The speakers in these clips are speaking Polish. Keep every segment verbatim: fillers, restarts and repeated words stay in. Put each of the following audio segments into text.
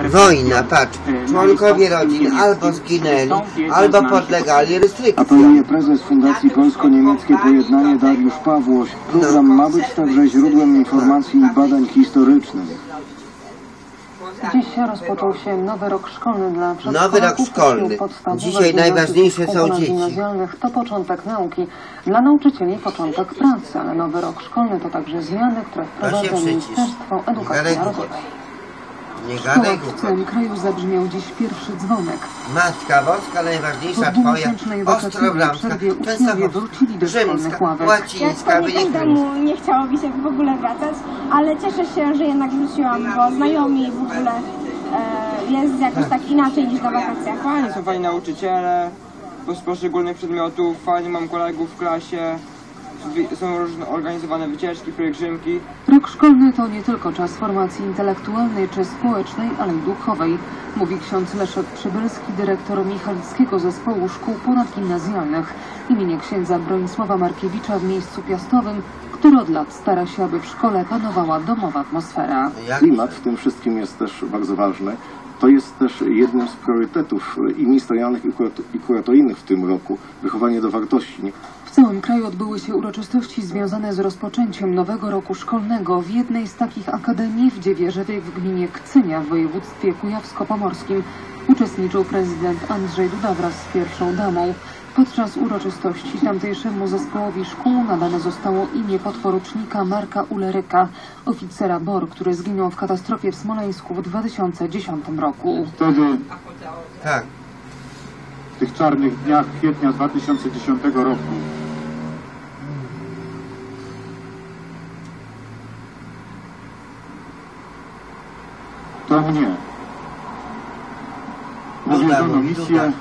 Wojna, patrz, członkowie rodzin albo zginęli, albo podlegali restrykcjom. Apeluje prezes Fundacji Polsko-Niemieckie Pojednanie Dariusz Pawłoś. Program ma być także źródłem informacji i badań historycznych. Dziś rozpoczął się nowy rok szkolny dla Nowy rok szkolny. Dzisiaj najważniejsze są dzieci. To początek nauki. Dla nauczycieli początek pracy, ale nowy rok szkolny to także zmiany, które wprowadza Ministerstwo Edukacji Narodowej. W całym kraju zabrzmiał dziś pierwszy dzwonek. Matka Boska, najważniejsza Twoja, Ostrobramska, Częstochowska, Rzymska, Łacińska, wynik do domu nie chciało mi się w ogóle wracać, ale cieszę się, że jednak wróciłam, bo znajomi w ogóle e, jest jakoś tak inaczej niż na wakacjach. Fajnie, są fajni nauczyciele z poszczególnych przedmiotów, fajnie mam kolegów w klasie. Są różne organizowane wycieczki, pielgrzymki. Rok szkolny to nie tylko czas formacji intelektualnej czy społecznej, ale i duchowej, mówi ksiądz Leszek Przybylski, dyrektor Michalickiego Zespołu Szkół Ponadgimnazjalnych imienia księdza Bronisława Markiewicza w miejscu Piastowym, który od lat stara się, aby w szkole panowała domowa atmosfera. Klimat w tym wszystkim jest też bardzo ważny. To jest też jednym z priorytetów i ministerialnych, i kuratoryjnych w tym roku, wychowanie do wartości. W całym kraju odbyły się uroczystości związane z rozpoczęciem nowego roku szkolnego. W jednej z takich akademii w Dziewierzewie w gminie Kcynia w województwie kujawsko-pomorskim uczestniczył prezydent Andrzej Duda wraz z pierwszą damą. Podczas uroczystości tamtejszemu zespołowi szkół nadane zostało imię podporucznika Marka Uleryka, oficera B O R, który zginął w katastrofie w Smoleńsku w dwa tysiące dziesiątym roku. Wtedy, tak. w tych czarnych dniach kwietnia dwa tysiące dziesiątego roku, to mnie powierzono misję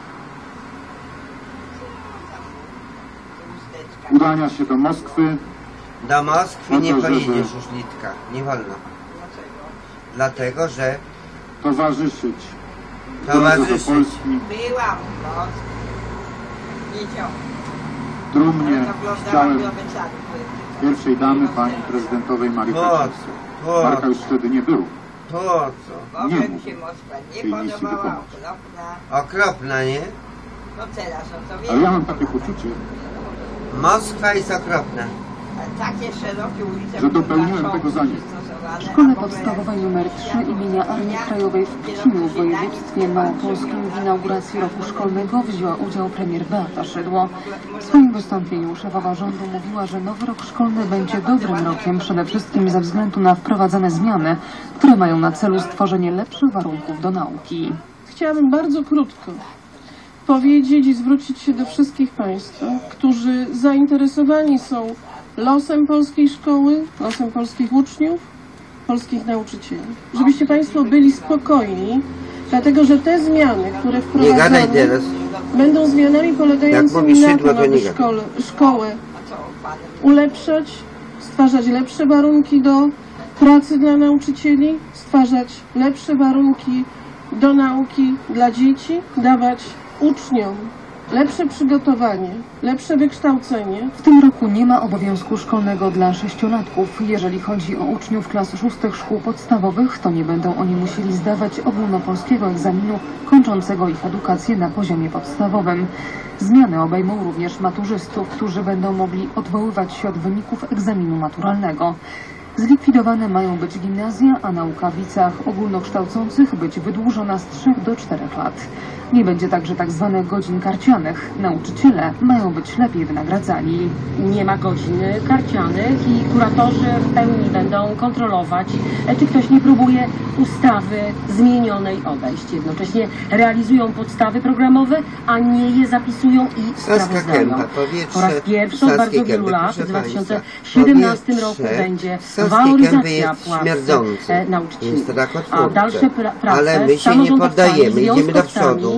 udania się do Moskwy. Do Moskwy to, nie pojedziesz żeby... już, Litka, nie wolno. Dlatego, że towarzyszyć towarzyszyć do Polski. Byłam w Moskwie. Trumnie chciałem pierwszej damy, pani prezydentowej Marii Kaczyńskiej. Marka już wtedy nie było. Po co? Nie mógł nie tej misji wykonać. Okropna, nie? No teraz, no to wiem. Ale ja mam takie poczucie, Moskwa jest okropna. Takie szerokie ulice, że dopełniłem tego zadania. W szkole podstawowej nr trzy imienia Armii Krajowej w Pcimiu w województwie małopolskim w inauguracji roku szkolnego wzięła udział premier Beata Szydło. W swoim wystąpieniu szefowa rządu mówiła, że nowy rok szkolny będzie dobrym rokiem przede wszystkim ze względu na wprowadzane zmiany, które mają na celu stworzenie lepszych warunków do nauki. Chciałabym bardzo krótko powiedzieć i zwrócić się do wszystkich Państwa, którzy zainteresowani są losem polskiej szkoły, losem polskich uczniów, polskich nauczycieli. Żebyście Państwo byli spokojni, dlatego że te zmiany, które wprowadzamy, będą zmianami polegającymi na tym, aby szkole, szkołę ulepszać, stwarzać lepsze warunki do pracy dla nauczycieli, stwarzać lepsze warunki do nauki dla dzieci, dawać uczniom lepsze przygotowanie, lepsze wykształcenie. W tym roku nie ma obowiązku szkolnego dla sześciolatków. Jeżeli chodzi o uczniów klas szóstych szkół podstawowych, to nie będą oni musieli zdawać ogólnopolskiego egzaminu kończącego ich edukację na poziomie podstawowym. Zmiany obejmą również maturzystów, którzy będą mogli odwoływać się od wyników egzaminu maturalnego. Zlikwidowane mają być gimnazja, a nauka w liceach ogólnokształcących być wydłużona z trzech do czterech lat. Nie będzie także tak zwanych godzin karcianych. Nauczyciele mają być lepiej wynagradzani. Nie ma godzin karcianych i kuratorzy w pełni będą kontrolować, czy ktoś nie próbuje ustawy zmienionej obejść. Jednocześnie realizują podstawy programowe, a nie je zapisują i sprawozdają. Po raz pierwszy od bardzo wielu lat, w dwa tysiące siedemnastym roku będzie waloryzacja płac nauczycieli, a dalsze pra prace ale my się nie poddajemy, idziemy do przodu.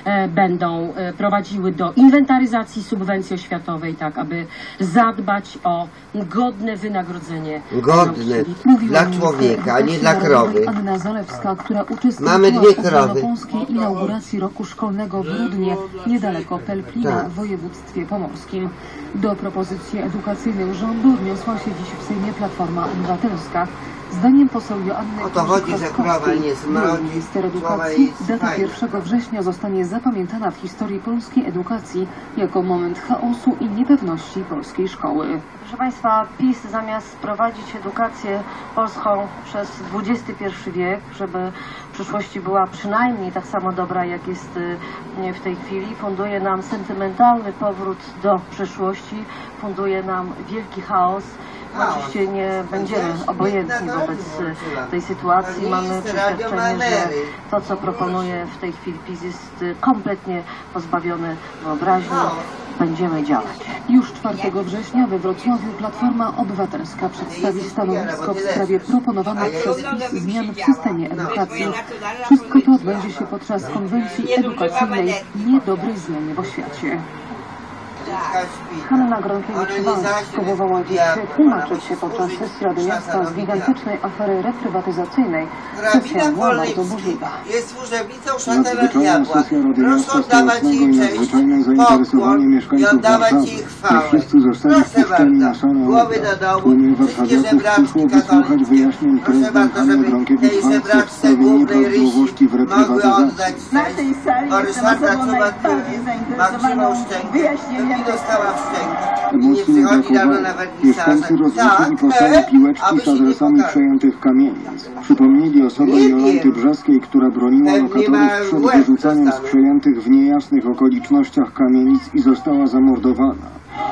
e, będą e, prowadziły do inwentaryzacji subwencji oświatowej, tak aby zadbać o godne wynagrodzenie. Godne dla człowieka, a nie dla krowy. Anna Zalewska, która uczestniczyła Mamy dwie w krowy. ogólnopolskiej inauguracji roku szkolnego w Rudnie, niedaleko Pelplina Tak. w województwie pomorskim. Do propozycji edukacyjnych rządu odniosła się dziś w Sejmie Platforma Obywatelska. Zdaniem poseł Joanny O to chodzi, że krowa nie smrodzi, minister słowa edukacji, jest data fajna. pierwszego września zostanie zapamiętana w historii polskiej edukacji jako moment chaosu i niepewności polskiej szkoły. Proszę Państwa, PiS zamiast prowadzić edukację polską przez dwudziesty pierwszy wiek, żeby w przyszłości była przynajmniej tak samo dobra, jak jest y, w tej chwili, funduje nam sentymentalny powrót do przeszłości, funduje nam wielki chaos. My oczywiście nie będziemy obojętni wobec y, tej sytuacji. Mamy przeświadczenie, że to, co proponuje w tej chwili PiS, jest y, kompletnie pozbawione wyobraźni. Będziemy działać. Już czwartego września we Wrocławiu Platforma Obywatelska przedstawi stanowisko w sprawie proponowanych przez PiS zmian w systemie edukacji. Wszystko to odbędzie się podczas konwencji edukacyjnej Niedobrej zmiany w oświacie. Hanna Gronkiewicz-Waltz próbowała dziś tłumaczyć się podczas sesji Rady Miasta z gigantycznej afery reprywatyzacyjnej. Sesja była bardzo burzliwa. Jest służebnicą szatana Nadzwyczajna diabła. sesja Rady Proszę Miasta oddawać Stołecznego jej i cześć, nadzwyczajne zainteresowanie pokłon i mieszkańców oddawać Warszawy. jej Nie chwałę. wszyscy zostali Proszę wpuszczeni na bardzo, salę głowy obrad. do domu, Tłumie wszystkie warszawiaków żebraczki przyszło wysłuchać katolickie. wyjaśnień Proszę prezydent bardzo, Hanny żeby tej Gronkiewicz-Waltz w żebraczce sprawie głównej rysi nieprawidłowości w mogły reprywatyzacji. oddać Na tej sali o jestem Ryszarda osobą Czuba, najbardziej który ma zainteresowaną krzywą szczękę, wyjaśnieniem i dostała w szczękę. I nie Emocji nie przychodzi dawno na brakowało. wernisaże. Mieszkańcy rozrzucili Tak, po sali e, piłeczki aby z się nie adresami pokazał. przejętych kamienic. Przypomnieli osobę Nie Jolanty wiem. Brzeskiej, która broniła Pewnie lokatorów ma przed łeb wyrzucaniem z dostany. przejętych w niejasnych okolicznościach kamienic i została zamordowana.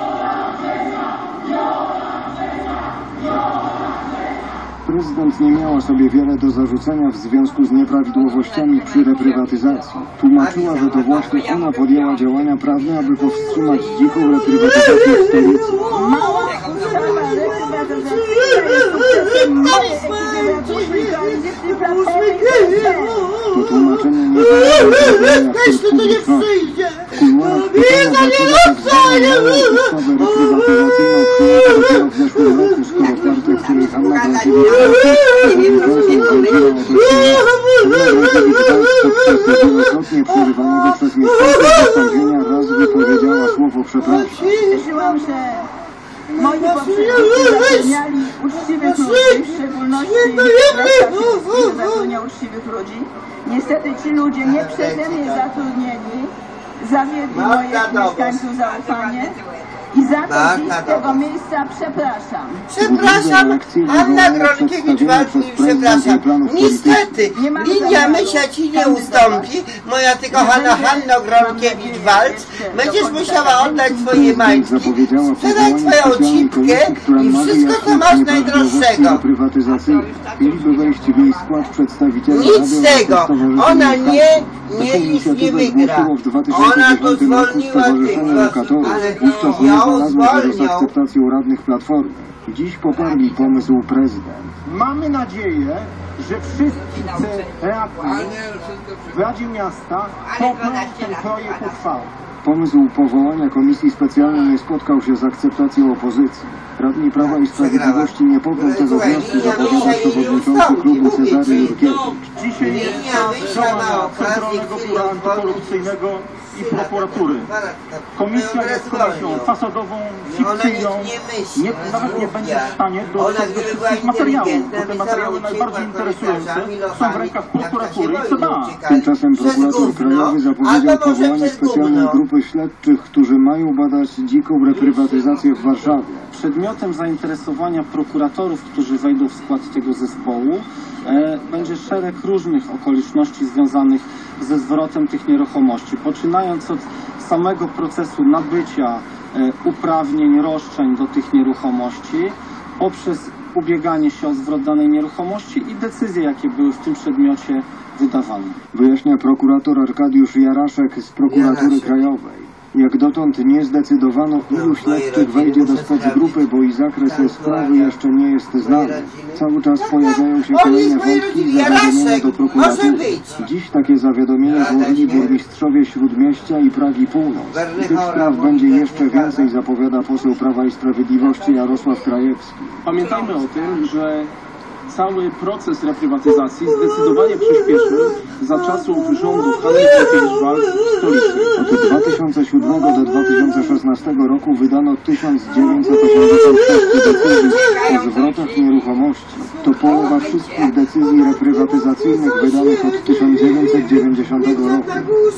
Prezydent nie miała sobie wiele do zarzucenia w związku z nieprawidłowościami przy reprywatyzacji. Tłumaczyła, że to właśnie ona podjęła działania prawne, aby powstrzymać dziką reprywatyzację w stolicy. Mała ustawa reprywatyzacyjna jest sukcesem mojej ekipy radniczej koalicji Platformy i P S L. To tłumaczenie nie zawiera przed publiczności. W kuluarach pytania dlaczego tak zwaną nową ustawę reprywatyzacyjną przyjęto dopiero w zeszłym roku, skoro partia, której Hanna Gronkiewicz podczas wielokrotnie przerywanego przez mieszkańców wystąpienia raz wypowiedziała słowo przepraszam. Cieszyłam się. Moi poprzednicy zatrudniali uczciwych ludzi, w szczególności Leszka Krzyżewskiego zatrudnia uczciwych ludzi. Niestety ci ludzie nie przeze mnie zatrudnieni zawiedli moich mieszkańców zaufanie i za to dziś z tego miejsca przepraszam. Przepraszam, Anna Gronkiewicz-Waltz, przepraszam. Niestety, linia Mysia ci nie ustąpi. Moja ty kochana Hanno Gronkiewicz-Waltz, będziesz musiała oddać swoje majtki, sprzedać twoją cipkę i wszystko, co masz najdroższego. Mieliby wejść w jej skład przedstawiciele Nic z tego. Ona nie, nie, nic nie wygra. Ona to zwolniła tych, ale ją zwolnią. z akceptacją radnych Platformy. Dziś poparli pomysł prezydent. Mamy nadzieję, że wszyscy radni w Radzie Miasta poprą ten projekt uchwały. Pomysł powołania komisji specjalnej nie spotkał się z akceptacją opozycji. Radni Prawa i Sprawiedliwości nie poprą tego wniosku, zapowiedział przewodniczący klubu Cezary Jurkiewicz. Dzisiaj jest czas działania Centralnego Biura Antykorupcyjnego i prokuratury. Komisja jest komisją fasadową, fikcyjną, nie, nawet nie będzie w stanie dostać do wszystkich materiałów, bo te materiały najbardziej interesujące są w rękach prokuratury i C B A. Tymczasem prokurator krajowy zapowiedział powołanie specjalnej grupy śledczych, którzy mają badać dziką reprywatyzację w Warszawie. Przedmiotem zainteresowania prokuratorów, którzy wejdą w skład tego zespołu, e, będzie szereg różnych okoliczności związanych ze zwrotem tych nieruchomości, poczynając od samego procesu nabycia e, uprawnień, roszczeń do tych nieruchomości, poprzez ubieganie się o zwrot danej nieruchomości i decyzje, jakie były w tym przedmiocie wydawane. Wyjaśnia prokurator Arkadiusz Jaraszek z prokuratury krajowej. Jak dotąd nie zdecydowano, ilu śledczych wejdzie do specgrupy, bo i zakres sprawy jeszcze nie jest znany. Cały czas pojawiają się kolejne wątki i zawiadomienia do prokuratury. Dziś takie zawiadomienia złożyli burmistrzowie Śródmieścia i Pragi Północ. Tych spraw będzie jeszcze więcej, zapowiada poseł Prawa i Sprawiedliwości Jarosław Krajewski. Pamiętajmy o tym, że cały proces reprywatyzacji zdecydowanie przyspieszył za czasów rządu Hanny-Gronkiewicz-Waltz w stolicy. Od dwa tysiące siódmego do dwa tysiące szesnastego roku wydano tysiąc dziewięćset osiemdziesiąt sześć decyzji o zwrotach nieruchomości. To połowa wszystkich decyzji reprywatyzacyjnych wydanych od tysiąc dziewięćset dziewięćdziesiątego roku.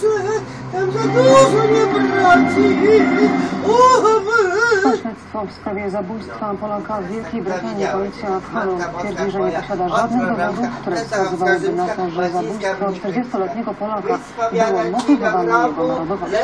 Śledztwo w sprawie zabójstwa Polaka w Wielkiej Brytanii. Policja w Hull twierdzi, że nie posiada żadnych dowodów, które wskazywałyby na to, że zabójstwo czterdziestoletniego Polaka było motywowane jego narodowością.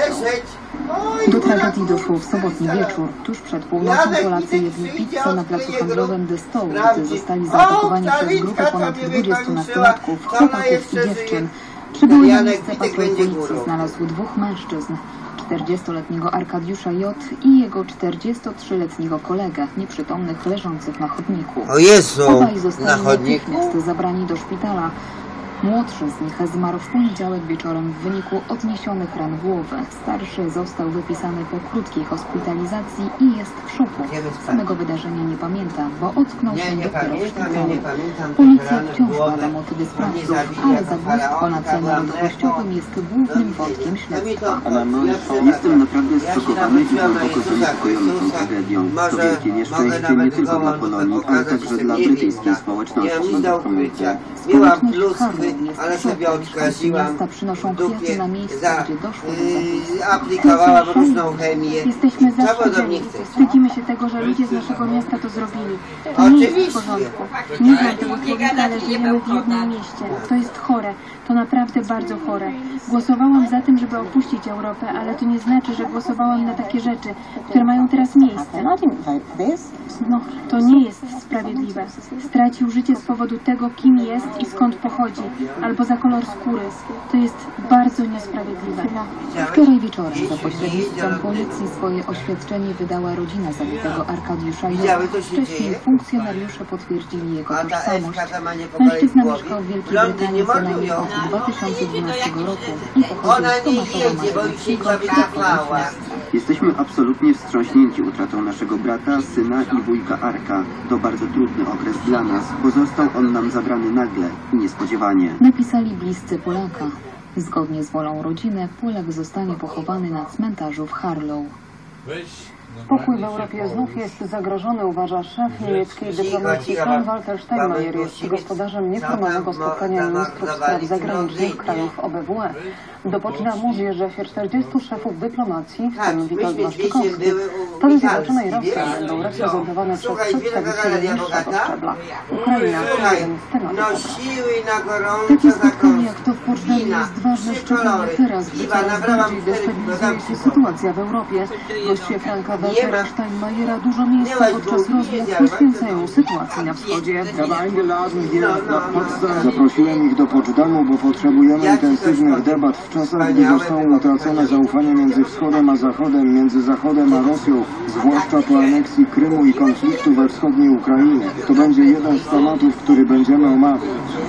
Do tragedii doszło w sobotni wieczór. Tuż przed północą Polacy jedli pizzę na placu handlowym The Stowe, gdy zostali zaatakowani przez grupę ponad dwudziestu nastolatków, chłopaków i dziewczyn. Przybyły na miejsce patrol policji znalazł dwóch mężczyzn. czterdziestoletniego Arkadiusza J. i jego czterdziestotrzyletniego kolegę, nieprzytomnych, leżących na chodniku. O Jezu, Obaj zostali na chodniku? natychmiast zabrani do szpitala. Młodszy z nich zmarł w poniedziałek wieczorem w wyniku odniesionych ran głowy. Starszy został wypisany po krótkiej hospitalizacji i jest w szoku. Samego wydarzenia nie pamięta, bo ocknął się dopiero w szpitalu. Policja wciąż bada motywy sprawców, ale zabójstwo na tle narodowościowym jest głównym wątkiem śledztwa. Jestem naprawdę zszokowany i głęboko zaniepokojony tą tragedią. To wielkie nieszczęście nie tylko dla Polonii, ale także dla brytyjskiej społeczności. Społeczność Harlow ale sobie odkaziłam miasta przynoszą kwiaty na miejsce, gdzie doszło do zabójstwa. Aplikowałam różną chemię. Jesteśmy zawstydzeni. Wstydzimy się tego, że ludzie z naszego miasta to zrobili. To nie jest w porządku. Nie znam tego człowieka, ale żyjemy w jednym mieście. To jest chore. To naprawdę bardzo chore. Głosowałam za tym, żeby opuścić Europę, ale to nie znaczy, że głosowałam na takie rzeczy, które mają teraz miejsce. No, to nie jest sprawiedliwe. Stracił życie z powodu tego, kim jest i skąd pochodzi, albo za kolor skóry. To jest bardzo niesprawiedliwe. Wczoraj wieczorem za pośrednictwem policji swoje oświadczenie wydała rodzina zabitego Arkadiusza J. Wcześniej funkcjonariusze potwierdzili jego tożsamość. Mężczyzna mieszkał w Wielkiej Brytanii co najmniej od dwa tysiące dwunastego roku i pochodził z Tomaszowa Mazowieckiego. Jesteśmy absolutnie wstrząśnięci utratą naszego brata, syna i wujka Arka. To bardzo trudny okres dla nas, bo został on nam zabrany nagle i niespodziewanie. Napisali bliscy Polaka. Zgodnie z wolą rodziny, Polak zostanie pochowany na cmentarzu w Harlow. Pokój w Europie znów jest zagrożony, uważa szef niemieckiej dyplomacji Frank-Walter Steinmeier. Jest gospodarzem nieformalnego spotkania ministrów spraw zagranicznych krajów O B W E. Do Poczdamу że czterdziestu szefów dyplomacji, w tym Witold Waszczykowski. Stany Zjednoczone i Rosja będą reprezentowane przez przedstawicieli niższego szczebla. Ukraina to jeden z tematów. Takie spotkanie jak to w Poczdamie jest ważne szczególnie teraz, gdy coraz bardziej destabilizuje się sytuacja w Europie. Goście Franka Waltera Steinmeiera dużo miejsca podczas rozmów poświęcają sytuacji na wschodzie. Zaprosiłem ich do Poczdamu, bo potrzebujemy intensywnych debat w czasach, gdy zostało utracone zaufanie między Wschodem a Zachodem, między Zachodem a Rosją, zwłaszcza po aneksji Krymu i konfliktu we wschodniej Ukrainie. To będzie jeden z tematów, który będziemy omawiać.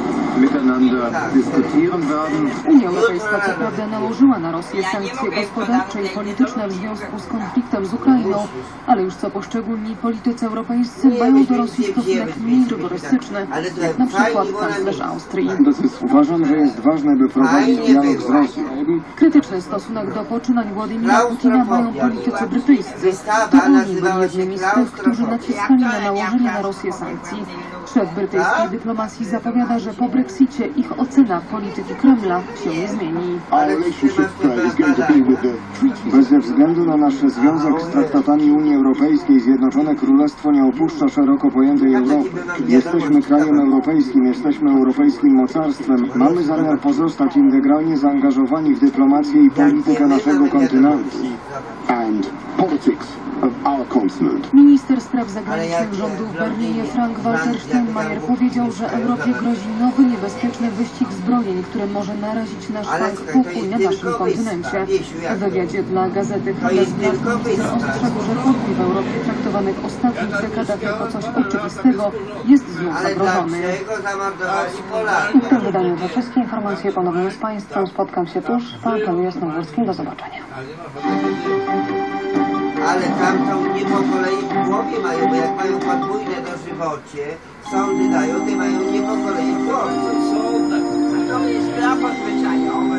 Unia Europejska co prawda nałożyła na Rosję sankcje gospodarcze i polityczne w związku z konfliktem z Ukrainą, ale już co poszczególni politycy europejscy mają do Rosji stosunek mniej rygorystyczny, jak na przykład kanclerz Austrii. Uważam, że jest ważne, by prowadzić dialog z Rosją. Krytyczny stosunek do poczynań Władimira Putina mają politycy brytyjscy. To oni byli jednymi z tych, którzy naciskali na nałożenie na Rosję sankcji. Szef brytyjskiej dyplomacji zapowiada, że po Brexicie ich ocena polityki Kremla się nie zmieni. Bez względu na nasz związek z traktatami Unii Europejskiej, Zjednoczone Królestwo nie opuszcza szeroko pojętej Europy. Jesteśmy krajem europejskim, jesteśmy europejskim mocarstwem. Mamy zamiar pozostać integralnie zaangażowani w dyplomację i politykę naszego kontynentu. And politics Minister spraw zagranicznych rządu w Berlinie Frank-Walter Steinmeier powiedział, że Europie grozi nowy, niebezpieczny wyścig zbrojeń, który może narazić nasz bank pokój na naszym kontynencie. W wywiadzie dla gazety Handelsblatt minister ostrzegł, że pokój w Europie traktowany w ostatnich dekadach jako coś oczywistego jest znów zagrożony. W tym wydaniu to wszystkie informacje. Ponownie z Państwem spotkam się tuż po apelu jasnogórskim. Do zobaczenia. Ale tam to nie po kolei w głowie mają, bo jak mają podwójne dożywocie, sądy dają, te mają nie po kolei w głowie. To jest prawo zwyczajowe.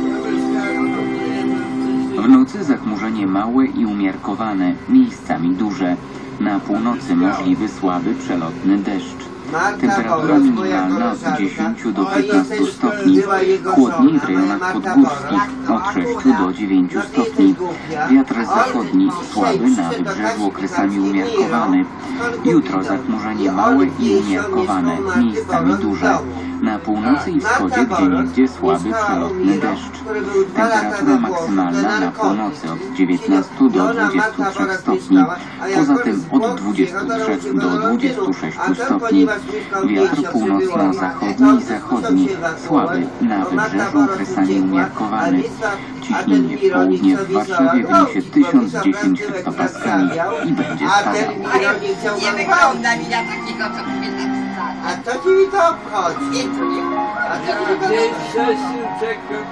W nocy zachmurzenie małe i umiarkowane, miejscami duże. Na północy możliwy słaby przelotny deszcz. Temperatura minimalna od dziesięciu do piętnastu stopni, chłodniej w rejonach podgórskich od sześciu do dziewięciu stopni. Wiatr zachodni słaby, na wybrzeżu okresami umiarkowany. Jutro zachmurzenie małe i umiarkowane, miejscami duże. Na północy i wschodzie gdzieniegdzie słaby przelotny deszcz. Temperatura maksymalna na północy od dziewiętnastu do dwudziestu trzech stopni. Poza tym od dwudziestu trzech do dwudziestu sześciu stopni. Wiatr północno-zachodni i zachodni, słaby, na wybrzeżu okresami umiarkowany. Ciśnienie w południe w Warszawie wyniesie tysiąc dziesięć hektopaskali i będzie spadało. Nie wygląda mi na takiego, co powinna wstać. A co ci mi to obchodzi? A co ci mi to obchodzi?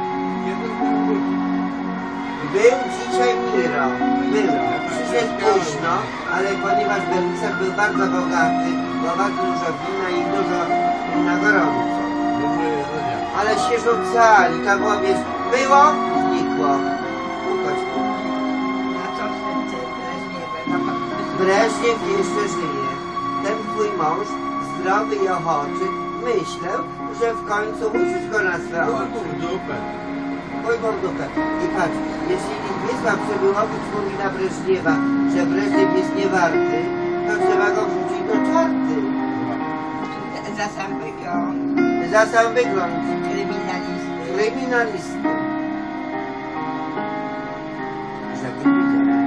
Był dzisiaj Miro, był, przyszedł późno, ale ponieważ Berlicer był bardzo bogaty, było bardzo dużo wina i dużo na gorąco. Ale się rzucali, to było, wiesz, było, znikło. Breżniew jeszcze żyje. Ten twój mąż, zdrowy i ochoczy, myślał, że w końcu musisz go na swe oczy. Pójdą w dupę. I patrz, jeśli Wiesław Przybyłowicz mówi na Breżniewa, że Breżniew jest niewarty, to trzeba go wrzucić do czarty. Za sam wygląd. Za sam wygląd. Kryminalisty. Kryminalisty. Że kryminalisty.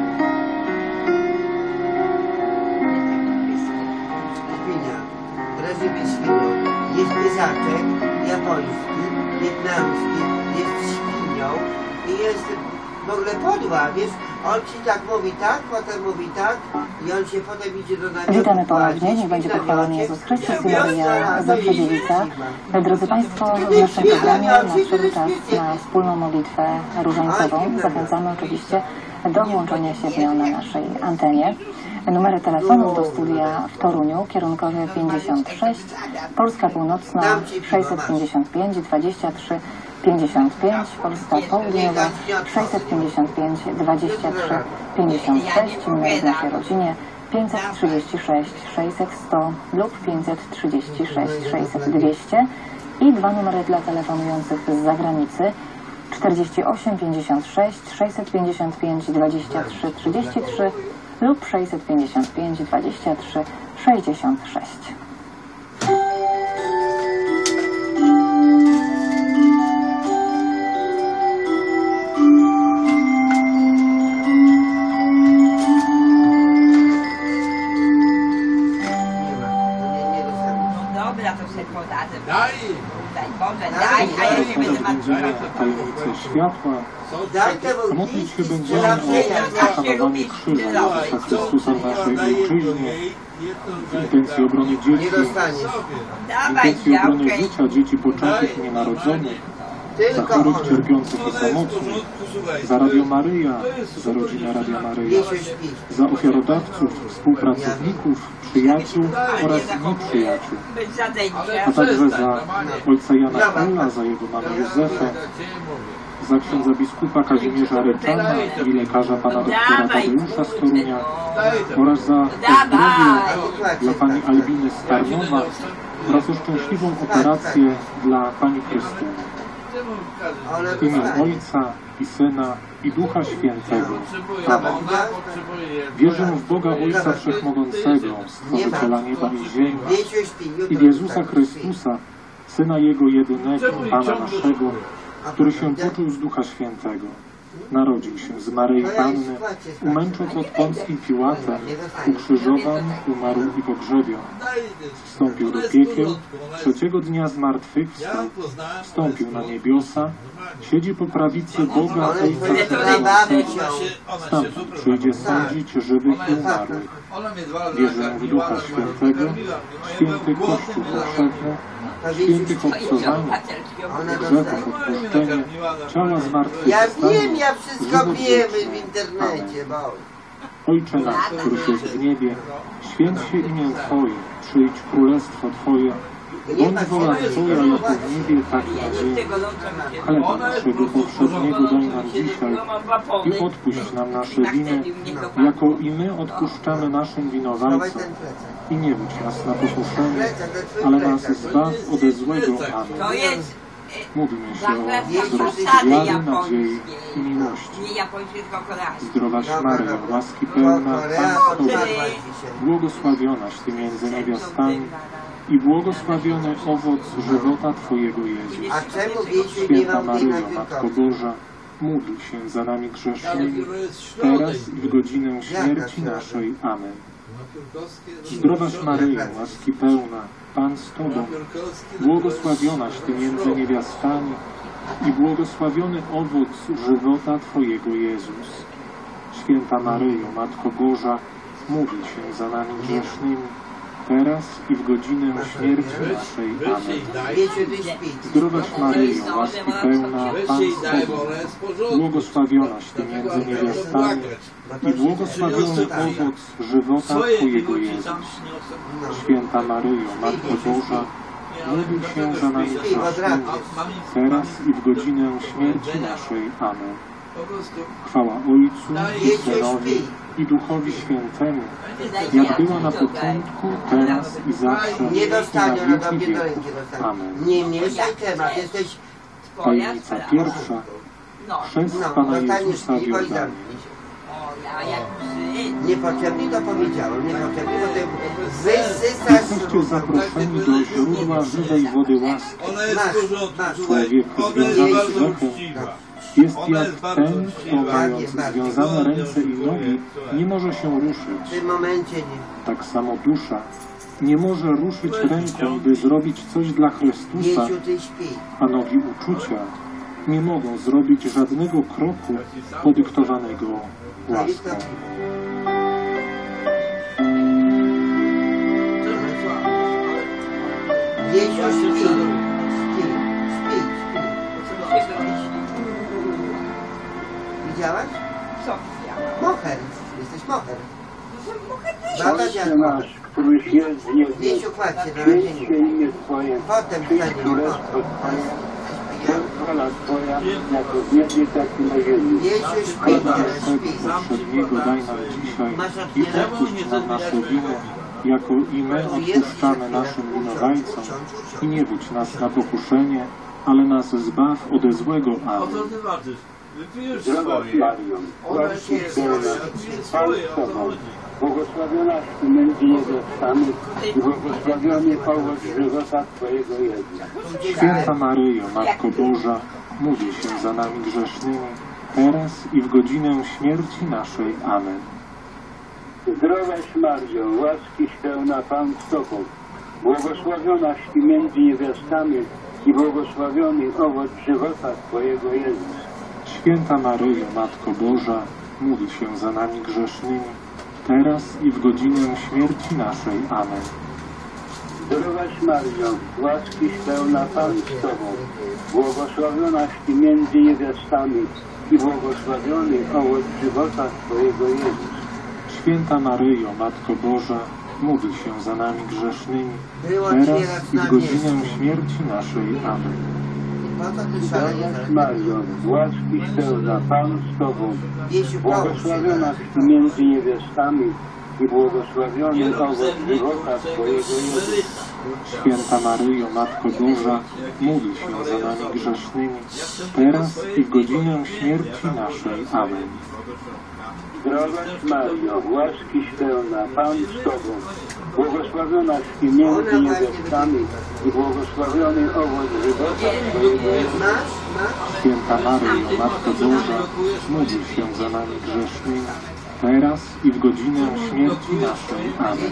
Świnia. Breżniew jest świnią. Jest piesaczek japoński, wietnamski, jest świnią i jest w ogóle podła, wiesz, on ci tak mówi tak, potem mówi tak i on się potem idzie do namiotu. Witamy ponownie, niech będzie pochwalony Jezus Chrystus i Maryja Zawsze Dziewica. Drodzy Państwo, w naszym programie nadszedł czas na wspólną modlitwę różańcową. Zachęcamy oczywiście do włączenia się w nią na naszej antenie. Numery telefonów do studia w Toruniu, kierunkowy pięćdziesiąt sześć, Polska Północna sześćset pięćdziesiąt pięć dwadzieścia trzy pięćdziesiąt pięć, Polska Południowa sześćset pięćdziesiąt pięć dwadzieścia trzy pięćdziesiąt sześć, numer w naszej rodzinie pięćset trzydzieści sześć sześćset sto lub pięćset trzydzieści sześć sześćset dwieście i dwa numery dla telefonujących z zagranicy czterdzieści osiem pięćdziesiąt sześć sześćset pięćdziesiąt pięć dwadzieścia trzy trzydzieści trzy lub sześćset pięćdziesiąt pięć dwadzieścia trzy sześćdziesiąt sześć. Dobra, to sobie podadzę. Daj! Daj Boże, daj, a ja nie będę martwiła. Tajemnice światła. Daj A modlić się będziemy o uszanowanie krzyża Jezusa Chrystusa w naszej ojczyźnie, intencji obrony dzieci, intencji obrony życia dzieci poczętych i nienarodzonych, za chorych, cierpiących i samotnych, za Radio Maryja, za rodzinę Radia Maryja, za ofiarodawców, współpracowników, przyjaciół oraz nieprzyjaciół, a także za ojca Jana Kula, za jego mamę Józefę, za księdza biskupa Kazimierza Ryczana i lekarza pana doktora Tadeusza z Torunia oraz za zdrowie dla pani Albiny z Tarnowa oraz o szczęśliwą operację dla pani Krystyny. W imię Ojca i Syna i Ducha Świętego. Amen. Wierzę w Boga Ojca Wszechmogącego, Stworzyciela nieba i ziemi i w Jezusa Chrystusa, Syna Jego jedynego, Pana naszego, który się począł z Ducha Świętego. Narodził się z Maryi Panny, umęczon pod Pąckim Piłatem, ukrzyżowan, umarł i pogrzebion. Wstąpił do piekieł, trzeciego dnia zmartwychwstał, wstąpił na niebiosa, siedzi po prawicy Boga Ojca Wszechmogącego, stamtąd przyjdzie sądzić żywych i umarłych. Wierzę w Ducha Świętego, święty Kościół powszechny, świętych obcowanie, grzechów odpuszczenie, ciała Ja zmartwychwstania, wiem, ja wszystko wiemy w internecie, bo... Ojcze nasz, któryś jest w niebie, święć się imię Twoje, przyjdź królestwo Twoje, bądź wola Twoja jako w niebie, tak i na ziemi. Chleba naszego powszedniego daj nam dzisiaj i odpuść nam nasze winy, jako i my odpuszczamy naszym winowajcom. I nie wódź nas na pokuszenie, ale nas zbaw ode złego. Amen. Módlmy się o wzrost wiary, nadziei i miłości. Zdrowaś Maryjo, łaski pełna, Pan z Tobą, błogosławionaś Ty między niewiastami i błogosławiony owoc żywota Twojego Jezus. Święta Maryjo, Matko Boża, módl się za nami grzesznymi, teraz i w godzinę śmierci naszej. Amen. Zdrowaś Maryjo, łaski pełna, Pan z Tobą, błogosławionaś Ty między niewiastami i błogosławiony owoc żywota Twojego Jezus. Święta Maryjo, Matko Boża, módl się za nami grzesznymi, teraz i w godzinę śmierci naszej. Amen. Zdrowaś Maryjo, łaski pełna, Pan z Tobą, błogosławionaś Ty między niewiastami i błogosławiony owoc żywota Twojego Jezus. Święta Maryjo, Matko Boża, módl się za nami grzesznymi, teraz i w godzinę śmierci naszej. Amen. Chwała Ojcu i Synowi i Duchowi Świętemu, jak była na początku, teraz i zawsze, Nie i na dostanie, ona do wieki mnie do wieków. ręki dostanie. Amen. Nie mieszaj temat, jesteś... Tajemnica pierwsza. Chrzest No, Pana dostaniesz Jezusa w piwo i Jordanie. Niepotrzebnie to powiedziałem, niepotrzebnie, bo ty wysysasz... Jesteście zaproszeni do źródła żywej wody łaski. Człowiek związany z grzechem jest jak ten, kto mając związane ręce i nogi nie może się ruszyć. W tym momencie nie. Tak samo dusza nie może ruszyć ręką, by zrobić coś dla Chrystusa, Jeziu, ty śpi. a nogi uczucia nie mogą zrobić żadnego kroku podyktowanego łaską. Jeziu, śpi. Śpi, śpi, śpi. Widziałaś? Co widziałam? Moher. Jesteś moher. Moher Baba dziad moher. Któryś jest w niebie, Wiesiu, kładź się na święć razie. się imię Twoje, Potem przyjdź wstanie. królestwo Twoje, bądź wola Twoja, jako w niebie, tak i na ziemi. Jeziu, śpi, Chleba teraz naszego śpi. powszedniego daj nam dzisiaj i odpuść nam nasze winy, jako i my odpuszczamy naszym winowajcom. I nie wódź nas na pokuszenie, ale nas zbaw ode złego. Amen. Zdrowaś Maryjo, łaski pełna, Pan z Tobą, błogosławionaś Ty między niewiastami i błogosławiony owoc żywota Twojego Jezus. Święta Maryjo, Matko Boża, módl się za nami grzesznymi, teraz i w godzinę śmierci naszej. Amen. Zdrowaś Maryjo, łaski pełna, Pan z Tobą, błogosławionaś Ty między niewiastami i błogosławiony owoc żywota Twojego Jezus. Święta Maryjo, Matko Boża, módl się za nami grzesznymi, teraz i w godzinę śmierci naszej. Amen. Zdrowaś Maryjo, łaski pełna, Pan z Tobą, błogosławionaś Ty między niewiastami i błogosławiony owoc żywota Twojego Jezus. Święta Maryjo, Matko Boża, módl się za nami grzesznymi, teraz i w godzinę śmierci naszej. Amen. Zdrowaś Maryjo, łaski pełna, Pan z Tobą, błogosławionaś Ty między niewiastami i błogosławiony owoc żywota Twojego Jezus. Święta Maryjo, Matko Boża, módl się za nami grzesznymi, teraz i w godzinę śmierci naszej. Amen. Zdrowaś Maryjo, łaski pełna, Pan z Tobą, błogosławionaś Ty między niewiastami i błogosławiony owoc żywota Twojego Jezus. Święta Maryjo, Matko Boża, módl się za nami grzesznymi, teraz i w godzinę śmierci naszej. Amen.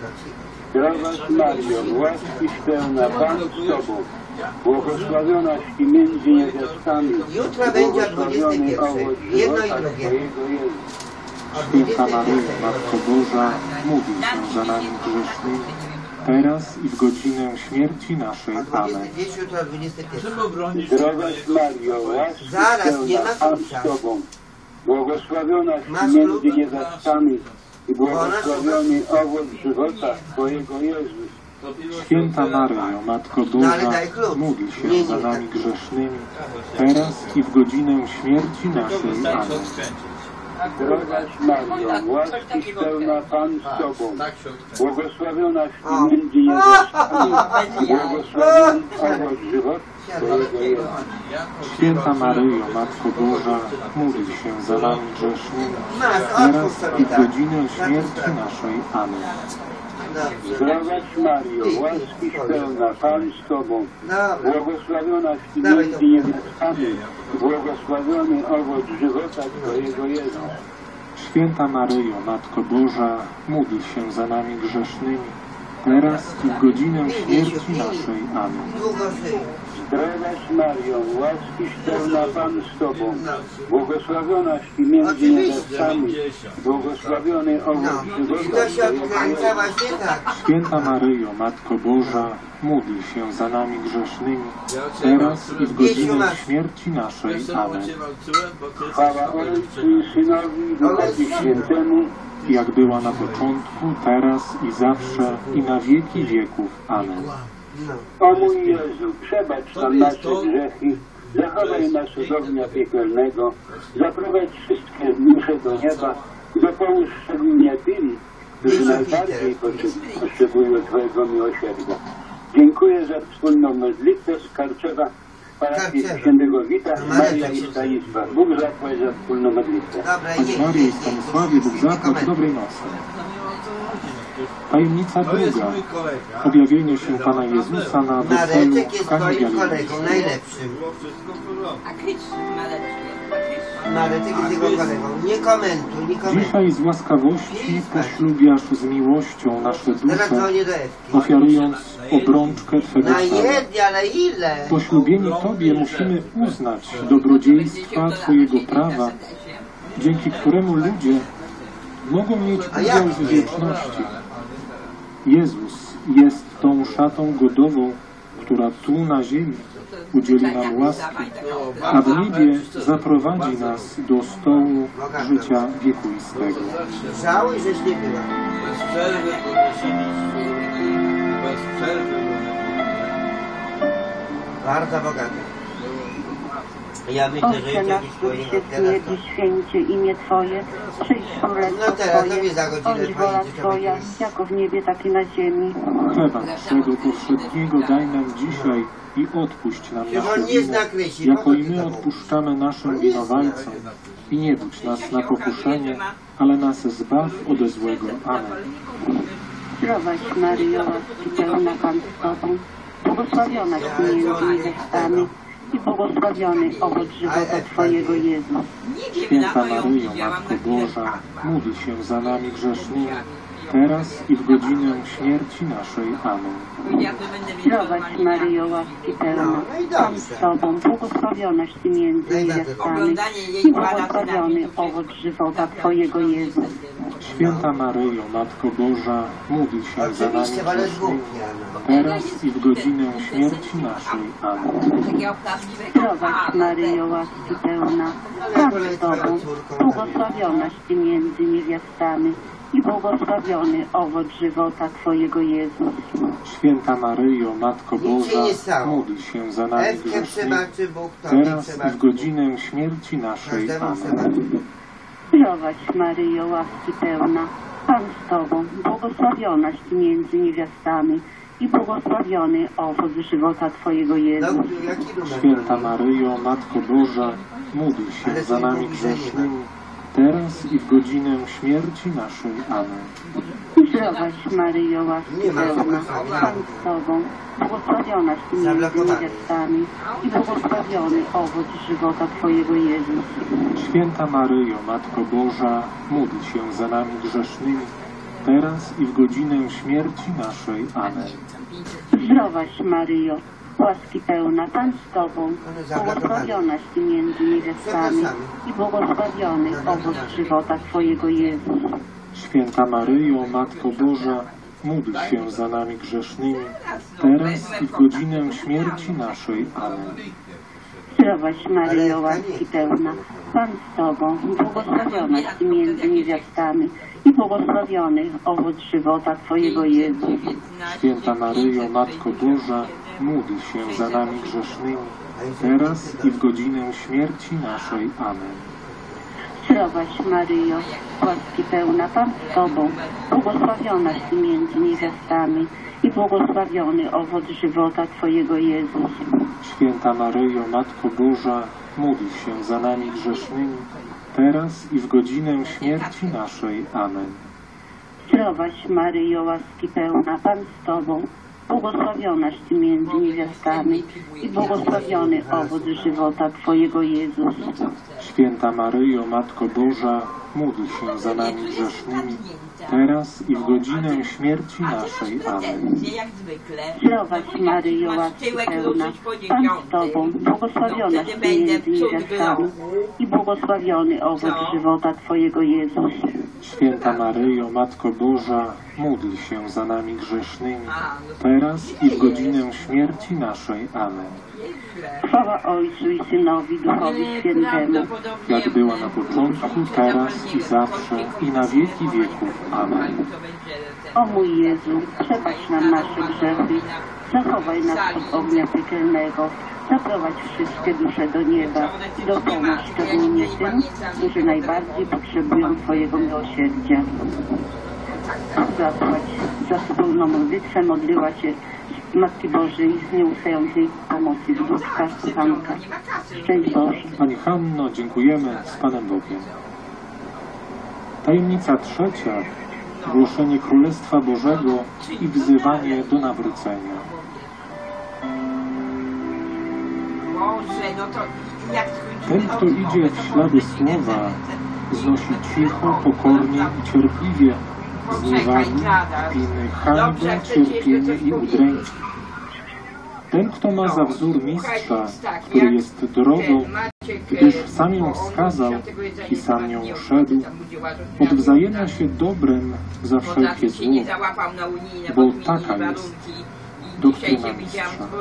Zdrowaś Maryjo, łaski pełna, Pan z Tobą, błogosławionaś Ty między niewiastami, Jutro będzie o dwudziestej błogosławiony pierwszej. owoc Jedno i żywota drugie. Twojego Jezus. Święta Maryjo, Matko Boża, módl się za nami grzesznymi, teraz i w godzinę śmierci naszej. Amen. Jutro o dwudziestej pierwszej. Zdrowaś Maryjo, łaski Zaraz, nie pełna, ma Pan klucza. z Tobą, błogosławionaś Ty Masz między klucz? niewiastami i błogosławiony owoc żywota Twojego Jezus. Święta Maryjo, Matko No, ale Boża, daj klucz. módl Nie, się nie, za tak. nami grzesznymi, teraz i w godzinę śmierci naszej. Amen. Zdrowaś Maryjo, łaski pełna, Pan z Tobą, błogosławionaś Ty między niewiastami i błogosławiony owoc żywota Twojego Jezus. Święta Maryjo, Matko Boża, módl się za nami grzesznymi, Masz, teraz otwórz i sobie w tak. godzinę śmierci naszej. Amen. Zdrowaś Maryjo, łaski pełna, Pan z Tobą, Dobra. błogosławionaś Ty Dawaj między to. niewiastami, błogosławiony owoc żywota Twojego Jezus. Święta Maryjo, Matko Boża, módl się za nami grzesznymi, teraz i w godzinę śmierci naszej. Amen. Długo żyj. Zdrowaś Maryjo, łaski pełna, Pan z Tobą, błogosławionaś Ty między Oczywiście. niewiastami, błogosławiony owoc No. I żywota to się Twojego odkręca Jezus. właśnie tak. Święta Maryjo, Matko Boża, módl się za nami grzesznymi, teraz i w godzinę śmierci naszej. Amen. Chwała Ojcu i Synowi i Duchowi Świętemu, Jak była na początku, teraz i zawsze, i na wieki wieków. Amen. o mój Jezu, przebacz nam nasze grzechy, zachowaj nas od ognia piekielnego, zaprowadź wszystkie dusze do nieba, dopomóż szczególnie tym, którzy najbardziej potrze- potrzebują Twojego miłosierdzia. Dziękuję za wspólną modlitwę z Karczewa, parafii świętego Wita, Maria i Stanisław. Bóg zapłać za wspólną modlitwę. Choć Marii i Stanisławie, Bóg zapłać. Dobrej nocy. Tajemnica druga. Objawienie się Pana Jezusa na weselu Mareczek w jest Kanie twoim kolegą, Galilejskiej. najlepszym. A Krzysztof Mareczek. Mareczek jest jego kolegą. Nie komentuj, nie komentuj. Dzisiaj z łaskawości poślubiasz z miłością nasze Teraz dusze, dzwonię do Ewki. ofiarując obrączkę Twego Na ciała. jednie, ale ile? Poślubieni Tobie musimy uznać dobrodziejstwa Twojego prawa, dzięki któremu ludzie mogą mieć udział w wieczności. Jezus jest tą szatą godową, która tu na ziemi udzieli nam łaski, a w niebie zaprowadzi nas do stołu życia wiekuistego. Żałuj, żeś nie była. Bez przerwy podnosili bez przerwy. Bardzo bogata. Ja myślę, że Ojcze jest nasz, jakiś któryś człowiek jest w teraz. niebie, święcie imię Twoje, przyjdź królestwo No teraz to Twoje, mnie za godzinę bądź wola pani Twoja, jako w niebie, tak i na ziemi. Chleba naszego powszedniego daj nam dzisiaj i odpuść nam Przecież nasze on nie winy, zna Krysi, po jako co i ty my tam odpuszczamy naszym winowajcom. I nie budź nas na pokuszenie, ale nas zbaw ode złego. Amen. Zdrowaś Maryjo, łaski pełna Pan z Tobą, błogosławionaś Ty między niewiastami i błogosławiony owoc żywota Twojego Jezus. Święta Maryjo, Matko Boża, módl się za nami grzesznymi, teraz i w godzinę śmierci naszej. Amen. Zdrowaś Maryjo, łaski pełna, Pan z Tobą, błogosławionaś Ty między niewiastami i błogosławiony owoc żywota Twojego Jezus. Święta Maryjo, Matko Boża, módl się za nami Oczywiście, ale grzesznymi, głupia. teraz i w godzinę śmierci naszej. Amen. Zdrowaś Maryjo, łaski pełna, Pan z Tobą, błogosławionaś Ty między niewiastami i błogosławiony owoc żywota Twojego Jezus. Święta Maryjo, Matko Nic się nie Boża, stało. módl się za nami Ewkę grzesznymi, przebaczy Bóg, Tobie teraz i w przebaczy. godzinę śmierci naszej. Każdemu Amen. przebaczy. Zdrowaś Maryjo, łaski pełna, Pan z Tobą, błogosławionaś Ty między niewiastami i błogosławiony owoc żywota Twojego Jezus. No, jaki numer? Święta Maryjo, Matko Boża, módl się Ale za ty nami mówi, że nie ma. grzesznymi, teraz i w godzinę śmierci naszej. Amen. Zdrowaś Maryjo, łaski pełna, Pan z Tobą, błogosławionaś Ty między niewiastami i błogosławiony owoc żywota Twojego Jezus. Święta Maryjo, Matko Boża, módl się za nami grzesznymi, teraz i w godzinę śmierci naszej. Amen. Zdrowaś Maryjo, łaski pełna, Pan z Tobą, błogosławionaś Ty między niewiastami i błogosławiony owoc żywota Twojego Jezus. Święta Maryjo, Matko Boża, módl się za nami grzesznymi, teraz i w godzinę śmierci naszej. Amen. Zdrowaś Maryjo, łaski pełna, Pan z Tobą, błogosławionaś Ty między niewiastami i błogosławiony owoc żywota Twojego Jezus. Święta Maryjo, Matko Boża, módl się za nami grzesznymi, teraz i w godzinę śmierci naszej. Amen. Zdrowaś Maryjo, łaski pełna, Pan z Tobą, błogosławionaś Ty między niewiastami i błogosławiony owoc żywota Twojego Jezus. Święta Maryjo, Matko Boża, módl się za nami grzesznymi, teraz i w godzinę śmierci naszej. Amen. Zdrowaś Maryjo, łaski pełna, Pan z Tobą, błogosławionaś Ty między niewiastami i błogosławiony owoc żywota Twojego Jezus. Święta Maryjo, Matko Boża, módl się za nami grzesznymi, teraz i w godzinę śmierci naszej. Amen. Zdrowaś Maryjo, łaski pełna, Pan z Tobą, błogosławionaś Ty między niewiastami i błogosławiony owoc żywota Twojego Jezus. Święta Maryjo, Matko Boża, módl się za nami grzesznymi, teraz i w godzinę śmierci naszej. Amen. Chwała Ojcu i Synowi, Duchowi Świętemu, jak była na początku, teraz i zawsze, i na wieki wieków. Amen. O mój Jezu, przebacz nam nasze grzechy, zachowaj nas od ognia piekielnego, zaprowadź wszystkie dusze do nieba i dopomóż szczególnie tym, którzy najbardziej potrzebują Twojego miłosierdzia. Zapłać za wspólną modlitwę modliła się Matki Bożej z nieustającej pomocy wdówka Hanka. Szczęść Boże. Pani Hanno, dziękujemy, z Panem Bogiem. Tajemnica trzecia. Głoszenie Królestwa Bożego i wzywanie do nawrócenia. Ten, kto idzie w ślady Słowa, znosi cicho, pokornie i cierpliwie zniewagi, kpiny, hańbę, cierpienie i udręki. Ten, kto ma za wzór mistrza, który jest drogą, gdyż sam ją wskazał i sam ją szedł, odwzajemnia się dobrem za wszelkie zło, bo taka jest doktryna mistrza.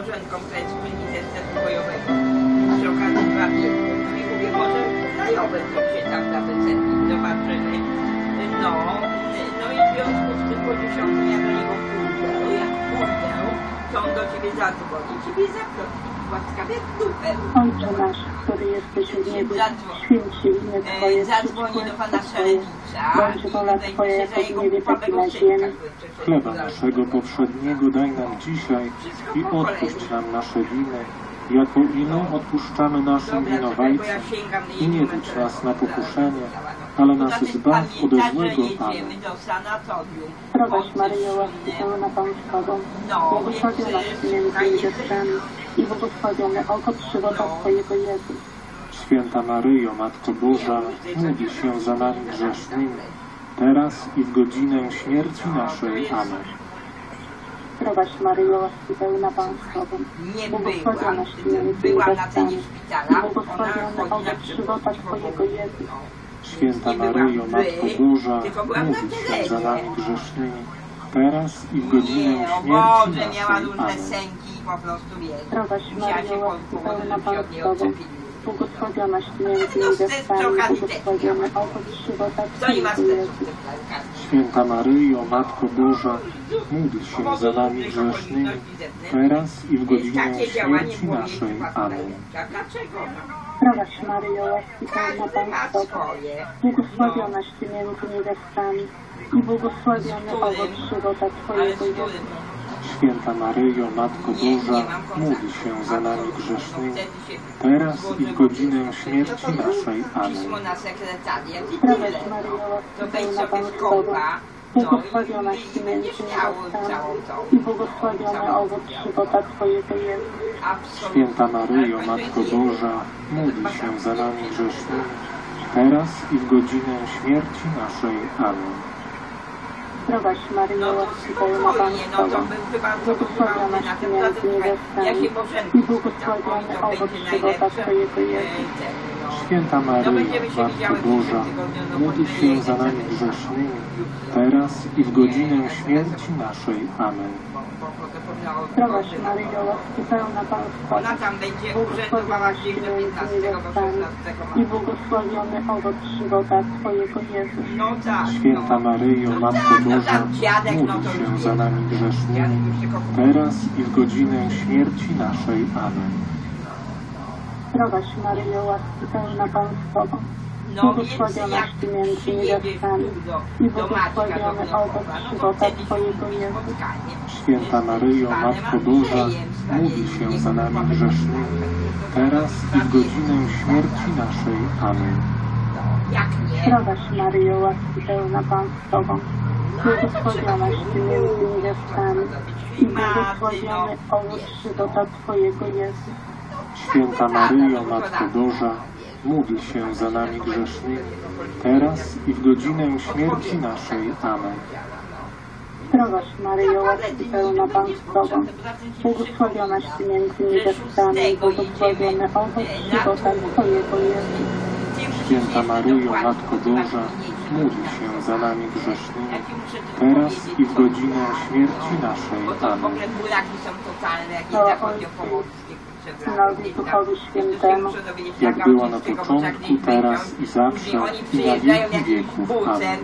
No, no i w związku z tym po dziesiątym ja do niego pójdę, no jak pójdę, to on do ciebie zadzwoni, ciebie zaprosi, łaskawie w dupę. Ojcze nasz, który jesteś w niebie, święć się imię Twoje, zadzwoni do Pana Szerewicza, bądź wola Twoja jako w niebie, tak i na ziemi. Chleba naszego powszedniego daj nam dzisiaj i odpuść nam nasze winy, jako i my odpuszczamy naszym winowajcom. I nie wódź nas na pokuszenie, ale nas zbaw ode złego. Amen. Zdrowaś Maryjo, łaski pełna, Pan z Tobą, błogosławionaś Ty między niewiastami i błogosławiony owoc żywota Twojego Jezus. Święta Maryjo, Matko Boża, módl się za nami grzesznymi, teraz i w godzinę śmierci naszej. Amen. Zdrowaś Maryjo, łaski pełna, Pan z Tobą, błogosławionaś Ty między niewiastami i błogosławiony owoc żywota Twojego Jezus. Święta Maryjo, Matko Boża, módl się za nami grzesznymi, teraz i w godzinę śmierci naszej. Amen. Zdrowaś Maryjo, łaski pełna, Pan z Tobą, błogosławionaś Ty między niewiastami, błogosławiony owoc żywota Twojego Jezus. Święta Maryjo, Matko Boża, módl się za nami grzesznymi, teraz i w godzinę śmierci naszej. Amen. Zdrowaś Maryjo, łaski pełna, Pan z Tobą, błogosławionaś Ty między niewiastami i błogosławiony owoc żywota Twojego Jezus. Święta Maryjo, Matko Boża, módl się za nami grzesznymi, teraz i w godzinę śmierci naszej. Amen. Zdrowaś Maryjo, łaski pełna Pan z Tobą, błogosławionaś Ty między niewiastami i błogosławiony owoc żywota Twojego Jezus. Święta Maryjo, Matko Boża, módl się za nami grzesznymi, teraz i w godzinę śmierci naszej. Amen. Zdrowaś Maryjo, łaski pełna Pan z Tobą, błogosławionaś Ty między niewiastami i błogosławiony owoc żywota Twojego Jezus. Święta Maryjo, Matko Boża, módl się za nami grzesznymi, teraz i w godzinę śmierci naszej. Amen. Zdrowaś Maryjo, łaski pełna Pan z Tobą, błogosławionaś Ty między niewiastami i błogosławiony owoc żywota Twojego Jezus. Święta Maryjo, Matko Boża, módl się za nami grzesznymi, teraz i w godzinę śmierci naszej. Amen. Zdrowaś Maryjo, łaski pełna Pan z Tobą, błogosławionaś Ty między niewiastami i błogosławiony owoc żywota Twojego Jezus. Święta Maryjo, Matko Boża, módl się za nami grzesznymi, teraz i w godzinę śmierci naszej. Amen. Zdrowaś Maryjo, łaski pełna Pan z Tobą, błogosławionaś Ty między niewiastami i błogosławiony owoc żywota Twojego Jezus. Święta Maryjo, Matko Boża, módl się za nami grzesznymi, teraz i w godzinę śmierci naszej. Amen. Zdrowaś Maryjo, łaski pełna Pan z Tobą, błogosławionaś Ty między niewiastami i błogosławiony owoc żywota Twojego Jezus. Święta Maryjo, Matko Boża, módl się za nami grzesznymi, teraz i w godzinę śmierci naszej. Amen. Chwała Ojcu, Synowi, Duchowi Świętemu, jak była na początku, teraz i zawsze, i na wieki wieków. Amen.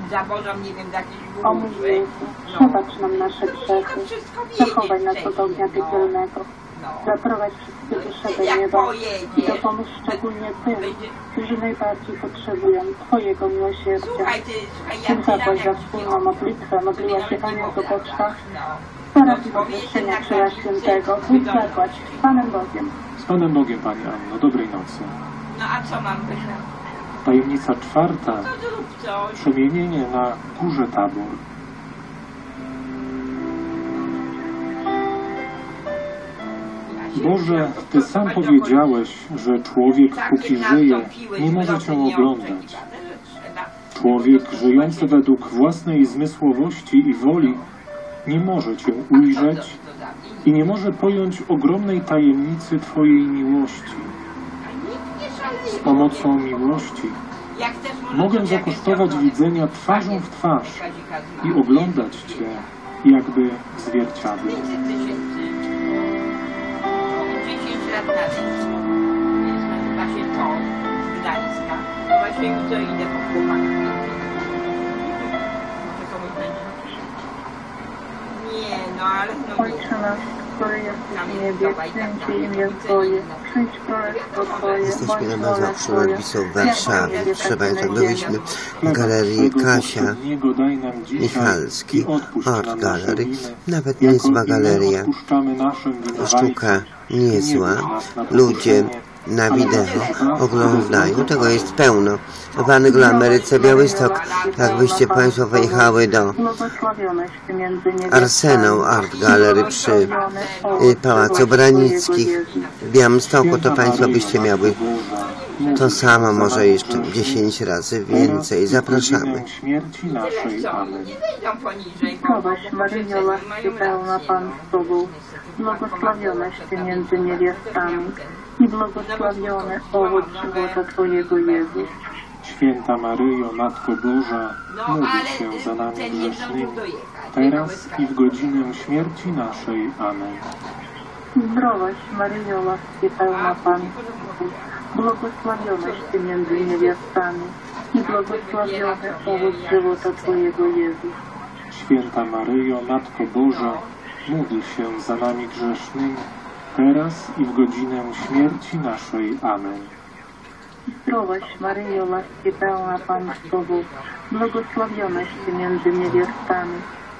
O mój Jezu, przebacz nam nasze grzechy, zachowaj nas od ognia piekielnego, zaprowadź wszystkie dusze do nieba i dopomóż szczególnie tym, którzy najbardziej potrzebują Twojego miłosierdzia. Tym zapłać za wspólną modlitwę, modliła się Aniel do poczta, teraz i podwyższenia Krzyża Świętego, Bóg zapłać z Panem Bogiem. Z Panem Bogiem, Pani Anno, dobrej nocy. No a co mam wyszedł? Tajemnica czwarta. Przemienienie na górze Tabor. Boże, Ty sam powiedziałeś, że człowiek, póki żyje, nie może Cię oglądać. Człowiek żyjący według własnej zmysłowości i woli nie może Cię ujrzeć i nie może pojąć ogromnej tajemnicy Twojej miłości. Z pomocą miłości mogę zakosztować widzenia twarzą w twarz i oglądać Cię jakby w zwierciadle. dziesięć lat na ręce. Właśnie to z Gdańska. To właśnie jutro idę po chłopakach. Może komuś będzie. Nie, no ale no nie. Ojcze nasz, który jesteś w niebie, święcie imię Twoje, przyjdź królestwo Twoje, Jesteśmy na zawsze nad Wisłą w Warszawie. Trzeba tak byliśmy w galerii Kasia Michalski, Art Gallery. Nawet niezła galeria. Sztuka niezła. Ludzie na wideo oglądają. Tego jest pełno. W Angloameryce, Białystok, jakbyście Państwo wyjechały do Arsenał Art Gallery przy Pałacu Branickich w Białymstoku, to Państwo byście miały to samo, może jeszcze dziesięć razy więcej. Zapraszamy. Zdrowaś Maryjo, łaski pełna Pan z Tobą, błogosławionaś Ty między niewiastami i błogosławiony owoc żywota Twojego Jezus. Święta Maryjo, Matko Boża, módl się za nami grzesznymi, teraz i w godzinę śmierci naszej. Amen. Zdrowaś Maryjo, łaski pełna Pan z Tobą, błogosławionaś Ty między niewiastami i błogosławiony owoc żywota Twojego Jezus. Święta Maryjo, Matko Boża, módl się za nami grzesznymi, teraz i w godzinę śmierci naszej. Amen. Zdrowaś Maryjo, łaski pełna Pan z Tobą, błogosławionaś Ty między niewiastami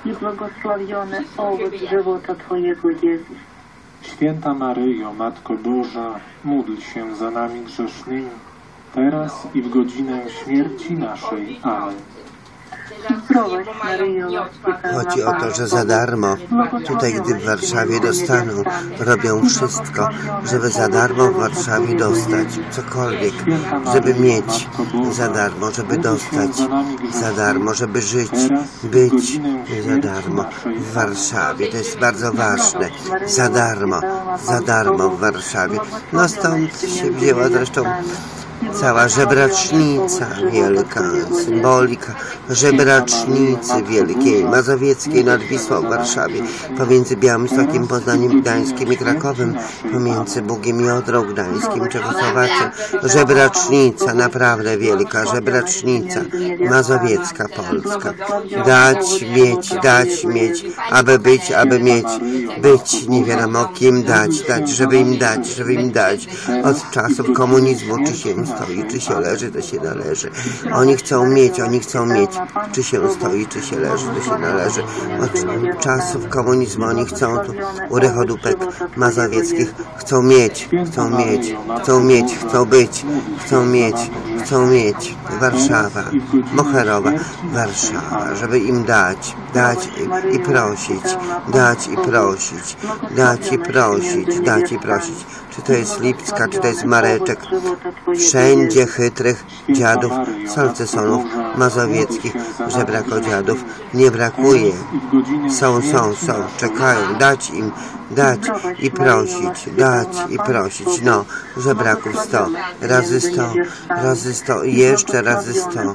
i błogosławiony owoc żywota Twojego, Jezus. Święta Maryjo, Matko Boża, módl się za nami grzesznymi, teraz i w godzinę śmierci naszej. Amen. Zdrowaś Maryjo, łaski pełna Chodzi o to, że za darmo tutaj, gdy w Warszawie dostaną, robią wszystko, żeby za darmo w Warszawie dostać cokolwiek, żeby mieć za darmo, żeby dostać za darmo, żeby żyć, być za darmo w Warszawie. To jest bardzo ważne. Za darmo, za darmo w Warszawie. No stąd się wzięła zresztą cała żebracznica wielka, symbolika żebracznicy wielkiej, mazowieckiej nad Wisłą w Warszawie, pomiędzy Białymstokiem, Poznaniem, Gdańskiem i Krakowem, pomiędzy Bugiem i Odrą, Gdańskim, Czechosłowacją. Żebracznica, naprawdę wielka, żebracznica mazowiecka, polska. Dać, mieć, dać, mieć, aby być, aby mieć, być, nie wiadomo kim dać, dać, żeby im dać, żeby im dać. Od czasów komunizmu, czy się stoi, czy się leży, to się należy. Oni chcą mieć, oni chcą mieć, czy się stoi, czy się leży, to się należy. Od czasów komunizmu oni chcą tu u rechodupek mazowieckich, chcą mieć, chcą mieć, chcą mieć, chcą być, chcą mieć, chcą mieć. Warszawa, Moherowa, Warszawa, żeby im dać, dać i prosić, dać i prosić, dać i prosić, dać i prosić. Czy to jest Lipska, czy to jest Mareczek, wszędzie chytrych dziadów, salcesonów mazowieckich, żebrakodziadów nie brakuje. Są, są, są, czekają, dać im, dać i prosić, dać i prosić. No, żebraków sto, razy sto, razy sto i jeszcze razy sto.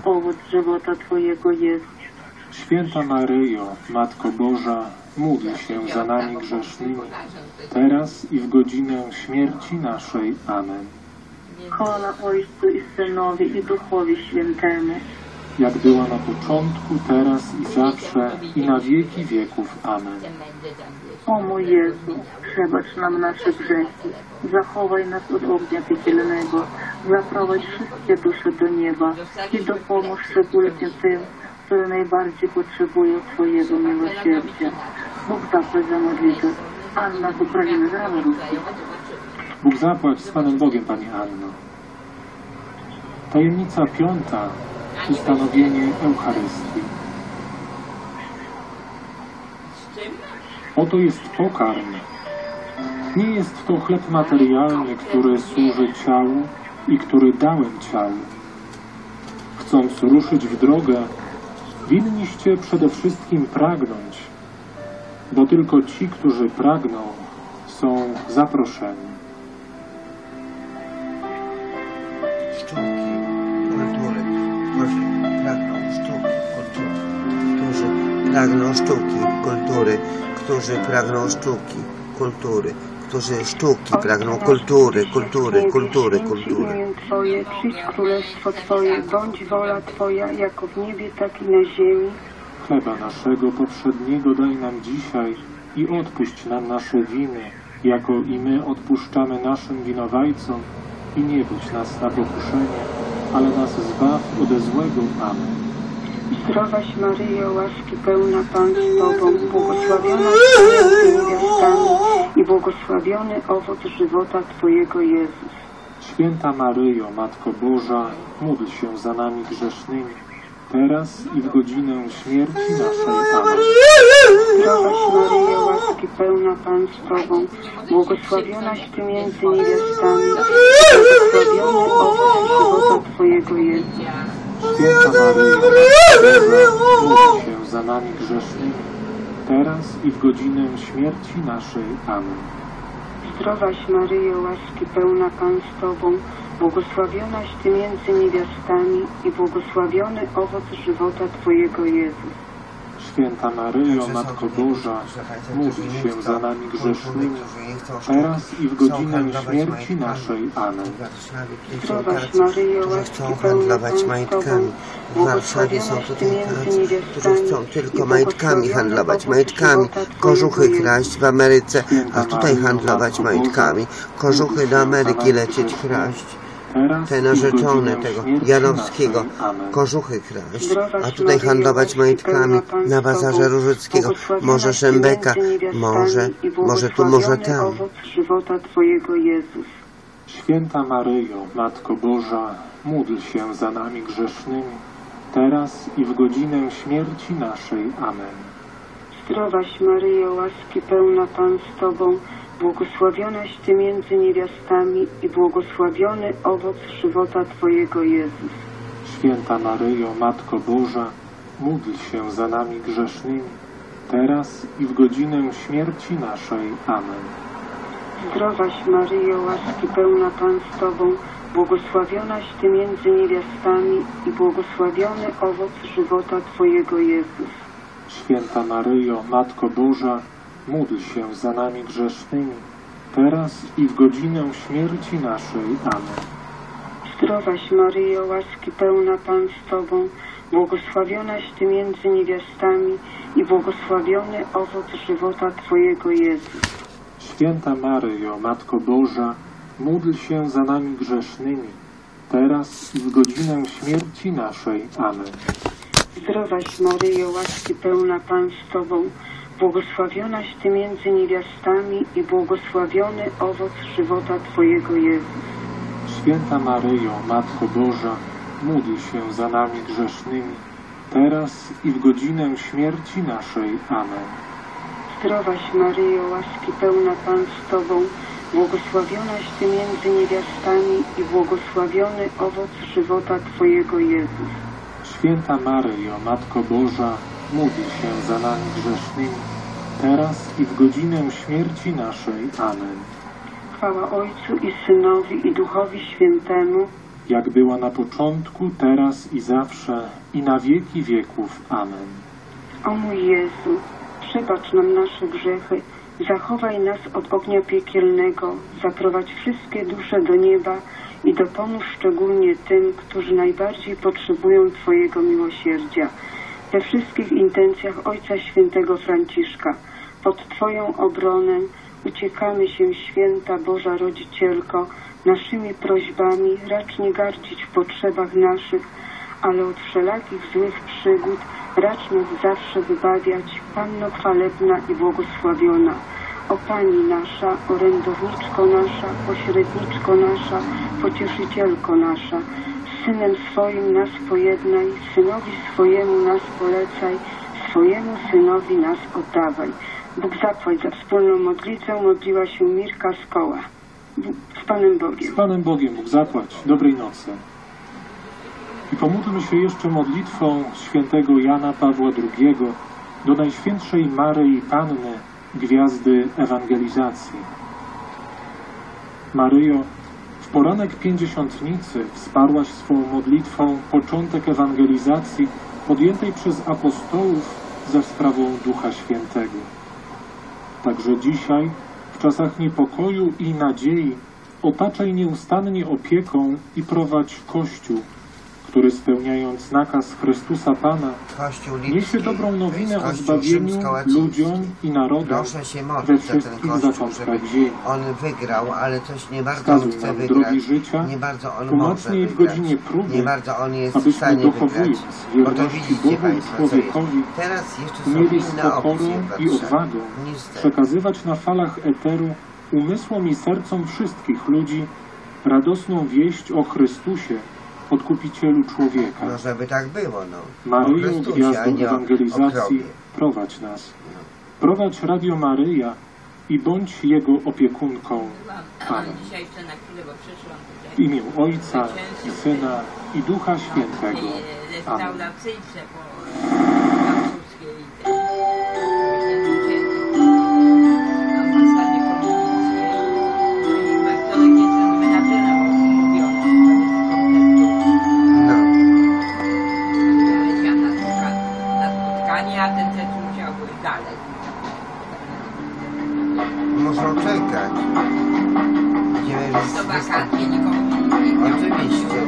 Święta Maryjo, Matko Boża, módl się za nami grzesznymi, teraz i w godzinę śmierci naszej. Amen. Chwała Ojcu i Synowi i Duchowi Świętemu, jak była na początku, teraz i zawsze, i na wieki wieków. Amen. O mój Jezu, przebacz nam nasze grzechy, zachowaj nas od ognia piekielnego, zaprowadź wszystkie dusze do nieba i dopomóż szczególnie tym, które najbardziej potrzebują Twojego miłosierdzia. Bóg zapłać za modlitwę. Anna z Ukrainy, za Ruski. Bóg zapłać z Panem Bogiem, Pani Anno. Tajemnica piąta. Ustanowienie Eucharystii. Oto jest pokarm. Nie jest to chleb materialny, który służy ciału i który dałem ciału. Chcąc ruszyć w drogę, winniście przede wszystkim pragnąć, bo tylko ci, którzy pragną, są zaproszeni. Sztuki, kultury, którzy pragną sztuki, kultury, którzy pragną sztuki, kultury, którzy pragną sztuki, kultury, którzy sztuki pragną kultury, kultury, kultury, kultury. Imię Twoje, przyjdź królestwo Twoje, bądź wola Twoja, jako w niebie, tak i na ziemi. Chleba naszego poprzedniego daj nam dzisiaj i odpuść nam nasze winy, jako i my odpuszczamy naszym winowajcom. I nie budź nas na pokuszenie, ale nas zbaw ode złego. Amen. Zdrowaś Maryjo, łaski pełna, Pan z Tobą, błogosławiona między niewiastami i błogosławiony owoc żywota Twojego, Jezus. Święta Maryjo, Matko Boża, módl się za nami grzesznymi, teraz i w godzinę śmierci naszej. Amen. Zdrowaś Maryjo, łaski pełna, Pan z Tobą, błogosławionaś Ty między niewiastami, błogosławiony owoc żywota Twojego, Jezus. Święta Maryjo, Matko Boża, módl się za nami grzesznymi, teraz i w godzinę śmierci naszej. Amen. Zdrowaś Maryjo, łaski pełna, Pan z Tobą, błogosławionaś Ty między niewiastami i błogosławiony owoc żywota Twojego, Jezus. Święta Maryjo, Matko Boża, módl się za nami grzesznymi, teraz i w godzinę śmierci naszej. Amen. Zdrowaś Maryjo, łaski pełna, Pan z Tobą, w Warszawie są tutaj tacy, którzy chcą tylko majtkami handlować, majtkami, kożuchy kraść w Ameryce, a tutaj handlować majtkami, kożuchy do Ameryki lecieć kraść. teraz te i w narzeczone godzinę tego śmierci Janowskiego, naszej. Amen. kożuchy kraść, a tutaj handlować majątkami na bazarze Różyckiego, może Szembeka, może, może tu, może tam. Owoc żywota Twojego, Jezus. Święta Maryjo, Matko Boża, módl się za nami grzesznymi, teraz i w godzinę śmierci naszej. Amen. Zdrowaś Maryjo, łaski pełna Pan z Tobą, błogosławionaś Ty między niewiastami i błogosławiony owoc żywota Twojego, Jezus. Święta Maryjo, Matko Boża, módl się za nami grzesznymi, teraz i w godzinę śmierci naszej. Amen. Zdrowaś Maryjo, łaski pełna Pan z Tobą, błogosławionaś Ty między niewiastami i błogosławiony owoc żywota Twojego, Jezus. Święta Maryjo, Matko Boża, módl się za nami grzesznymi, teraz i w godzinę śmierci naszej. Amen. Zdrowaś Maryjo, łaski pełna Pan z Tobą, błogosławionaś Ty między niewiastami i błogosławiony owoc żywota Twojego, Jezus. Święta Maryjo, Matko Boża, módl się za nami grzesznymi, teraz i w godzinę śmierci naszej. Amen. Zdrowaś Maryjo, łaski pełna Pan z Tobą, błogosławionaś Ty między niewiastami i błogosławiony owoc żywota Twojego, Jezus. Święta Maryjo, Matko Boża, módl się za nami grzesznymi, teraz i w godzinę śmierci naszej. Amen. Zdrowaś Maryjo, łaski pełna Pan z Tobą, błogosławionaś Ty między niewiastami i błogosławiony owoc żywota Twojego, Jezus. Święta Maryjo, Matko Boża, módl się za nami grzesznymi, teraz i w godzinę śmierci naszej. Amen. Chwała Ojcu i Synowi i Duchowi Świętemu, jak była na początku, teraz i zawsze, i na wieki wieków. Amen. O mój Jezu, przebacz nam nasze grzechy, zachowaj nas od ognia piekielnego, zaprowadź wszystkie dusze do nieba i dopomóż szczególnie tym, którzy najbardziej potrzebują Twojego miłosierdzia. We wszystkich intencjach Ojca Świętego Franciszka, pod Twoją obronę uciekamy się, Święta Boża Rodzicielko, naszymi prośbami, racz nie gardzić w potrzebach naszych, ale od wszelakich złych przygód racz nas zawsze wybawiać, Panno chwalebna i błogosławiona. O Pani nasza, orędowniczko nasza, pośredniczko nasza, pocieszycielko nasza, z Synem swoim nas pojednaj, Synowi swojemu nas polecaj, swojemu Synowi nas oddawaj. Bóg zapłać za wspólną modlitwę, modliła się Mirka z koła. Z Panem Bogiem. Z Panem Bogiem, Bóg zapłać. Dobrej nocy. I pomódlmy się jeszcze modlitwą świętego Jana Pawła drugiego do Najświętszej Maryi Panny, Gwiazdy Ewangelizacji. Maryjo, w poranek Pięćdziesiątnicy wsparłaś swą modlitwą początek ewangelizacji podjętej przez apostołów ze sprawą Ducha Świętego. Także dzisiaj, w czasach niepokoju i nadziei, otaczaj nieustannie opieką i prowadź Kościół, który spełniając nakaz Chrystusa Pana, niesie dobrą nowinę o zbawieniu ludziom i narodom we wszystkich zakątkach ziemi. On wygrał, ale coś nie bardzo on chce wygrać. Drogi życia, nie bardzo on umacnij może w godzinie próby, nie bardzo on jest w abyśmy stanie dochowując wierności Bogu i człowiekowi, teraz jeszcze są mieli z inne pokorą opcje, i odwagą przekazywać na falach eteru umysłom i sercom wszystkich ludzi radosną wieść o Chrystusie, Odkupicielu człowieka. No żeby tak było, no. Maryjo, Gwiazdo Ewangelizacji, prowadź nas. Prowadź Radio Maryja i bądź Jego opiekunką. Amen. W imię Ojca i Syna i Ducha Świętego. Amen. A ten też musiał być dalej. Muszą czekać. Będziemy To wakacje nikomu nie oczywiście.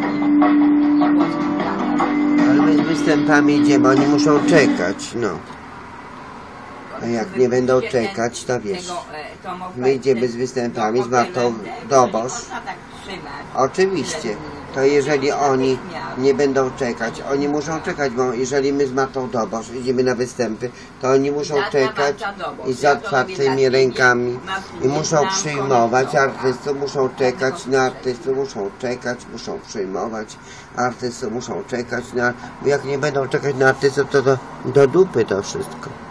Ale my z występami idziemy, oni muszą czekać, no. A jak nie będą czekać, to wiesz, my idziemy z występami z Martą Dobosz. Oczywiście, to jeżeli oni nie będą czekać, oni muszą czekać, bo jeżeli my z Martą Dobosz idziemy na występy, to oni muszą czekać i z otwartymi rękami i muszą przyjmować artystów, muszą czekać na artystów, muszą czekać, muszą przyjmować artystów, muszą czekać na... Bo jak nie będą czekać na artystów, to do, do dupy to wszystko.